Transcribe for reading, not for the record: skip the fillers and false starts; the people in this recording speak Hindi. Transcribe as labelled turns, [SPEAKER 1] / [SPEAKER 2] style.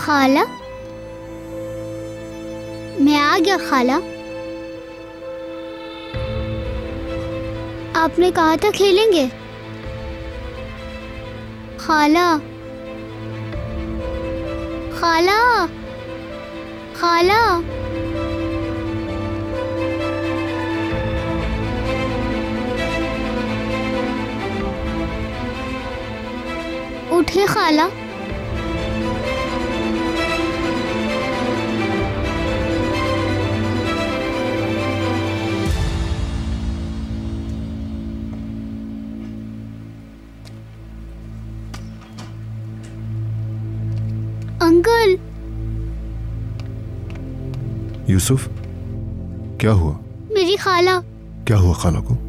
[SPEAKER 1] खाला, मैं आ गया खाला। आपने कहा था खेलेंगे। खाला, खाला, खाला। उठे खाला। अंकल।
[SPEAKER 2] यूसुफ, क्या हुआ?
[SPEAKER 1] मेरी खाला।
[SPEAKER 2] क्या हुआ खाला को?